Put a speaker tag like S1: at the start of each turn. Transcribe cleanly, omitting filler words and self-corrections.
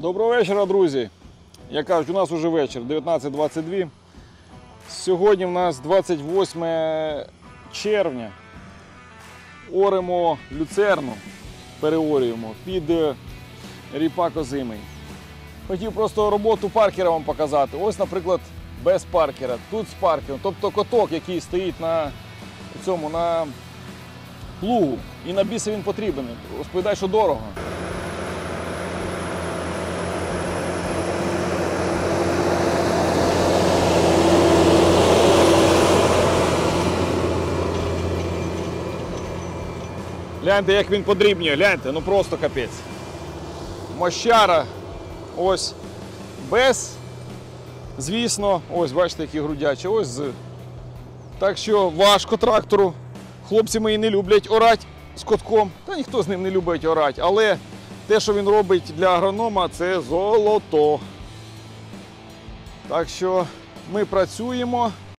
S1: Доброго вечора, друзі. Як кажуть, у нас вже вечір, 19:22. Сьогодні в нас 28 червня. Оремо люцерну, переорюємо під ріпак озимий. Хотів просто роботу паркера вам показати. Ось, наприклад, без паркера, тут з паркером. Тобто коток, який стоїть на плугу. І на біса він потрібен. Розповідай, що дорого. Гляньте, як він подрібнює, гляньте, ну просто капець. Мощара, ось без, звісно, ось бачите, які грудячі, ось з. Так що важко трактору. Хлопці мої не люблять орати з котком, та ніхто з ним не любить орати, але те, що він робить для агронома, це золото. Так що ми працюємо.